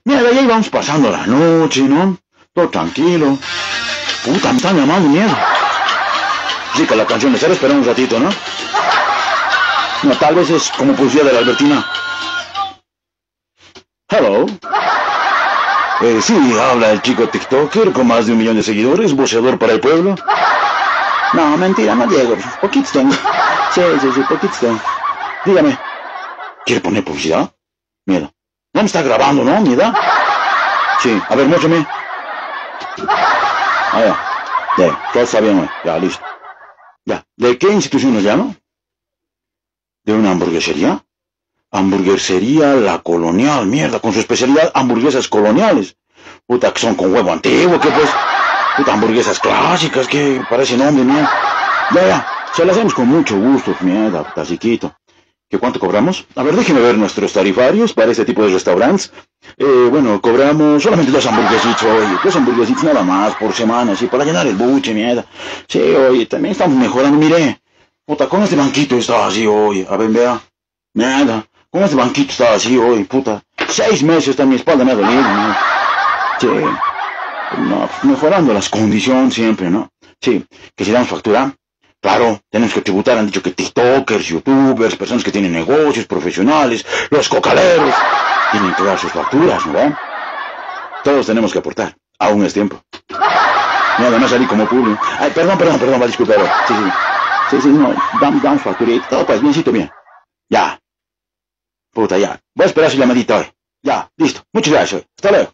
Mira, de ahí vamos pasando la noche, ¿no? Todo tranquilo. Puta, me están llamando, mierda. Chica, la canción, estaré esperando un ratito, ¿no? No, tal vez es como poesía de la Albertina. Hello. Sí, habla el chico TikToker con más de 1 millón de seguidores, voceador para el pueblo. No, mentira, no llego. Poquitos tengo. Sí, poquitos tengo. Dígame. ¿Quiere poner publicidad? Mierda. No me está grabando, ¿no? Mierda. Sí, a ver, muéstrame. Ah, ya, todo está bien, ya, listo. Ya, ¿de qué institución nos llama? ¿De una hamburguesería? Hamburguesería La Colonial, mierda, con su especialidad hamburguesas coloniales. Puta, que son con huevo antiguo, que pues... Puta, hamburguesas clásicas, que parece nombre, mierda. Ya, se las hacemos con mucho gusto, mierda, puta, chiquito. ¿Qué cuánto cobramos? A ver, déjeme ver nuestros tarifarios para este tipo de restaurantes. Bueno, cobramos solamente 2 hamburguesitos, oye, 2 hamburguesitos nada más por semana, así, para llenar el buche, mierda. Sí, oye, también estamos mejorando, mire. Puta, con este banquito estaba así, oye, a ver, vea. Mierda, con este banquito estaba así, oye, puta. 6 meses está mi espalda, me ha dolido, ¿no? Sí, no, mejorando las condiciones siempre, ¿no? Sí, que si damos factura. Claro, tenemos que tributar, han dicho que TikTokers, YouTubers, personas que tienen negocios, profesionales, los cocaleros, tienen que dar sus facturas, ¿no? Todos tenemos que aportar, aún es tiempo. Nada más salí como público. Ay, perdón, va, disculpa, sí, no, damos facturita, todo pues, biencito, bien. Ya. Puta, ya. Voy a esperar su llamadita hoy. Ya, listo. Muchas gracias, hasta luego.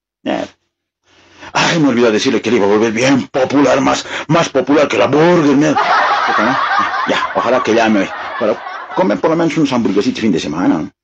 Ay, me olvidé decirle que le iba a volver bien popular, más popular que la burger, mierda. Ya, ojalá que llame para comer por lo menos unos hamburguesitos fin de semana.